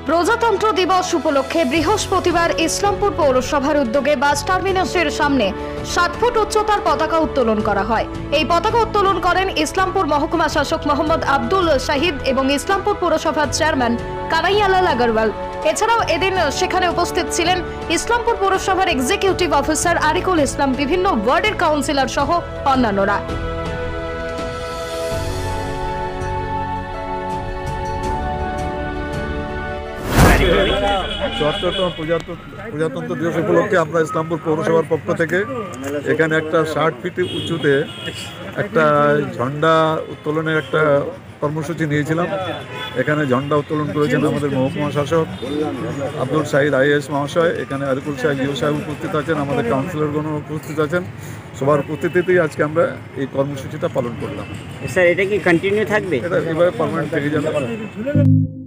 প্রজাতন্ত্র দিবস উপলক্ষে বৃহস্পতিবার ইসলামপুর পৌরসভার উদ্যোগে বাস টার্মিনাসের সামনে 7 ফুট উচ্চতার পতাকা উত্তোলন করা হয়। এই পতাকা উত্তোলন করেন ইসলামপুর মহকুমা শাসক মোহাম্মদ আব্দুল শাহিদ এবং ইসলামপুর পৌরসভার চেয়ারম্যান কানাইয়ালাল আগরওয়াল। এছাড়াও এদিন সেখানে উপস্থিত ছিলেন ইসলামপুর পৌরসভার এক্সিকিউটিভ অফিসার আরিকুল ইসলাম, বিভিন্ন ওয়ার্ডের কাউন্সিলর সহ অন্যান্যরা। প্রজাতন্ত্র দিবস উপলক্ষে আমরা ইসলামপুর পৌরসভার পক্ষ থেকে এখানে একটা 60 ফিট উঁচুতে একটা ঝন্ডা উত্তোলনের একটা কর্মসূচি নিয়েছিলাম। এখানে ঝন্ডা উত্তোলন করেছেন আমাদের মহকুমা শাসক আব্দুল শাহিদ আইএস মহাশয়, এখানে আরিকুল সাহেব ইউ সাহেব উপস্থিত আছেন, আমাদের কাউন্সিলরগণ উপস্থিত আছেন। সবার উপস্থিতিতেই আজকে আমরা এই কর্মসূচিটা পালন করলাম। স্যার, এটা কি কন্টিনিউ থাকবে? এটা এভাবে পার্মানেন্ট থেকে যাবে।